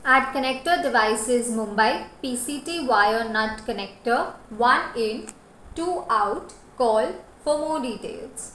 At Connector Devices Mumbai, PCT Wire Nut Connector, 1 in, 2 out. Call for more details.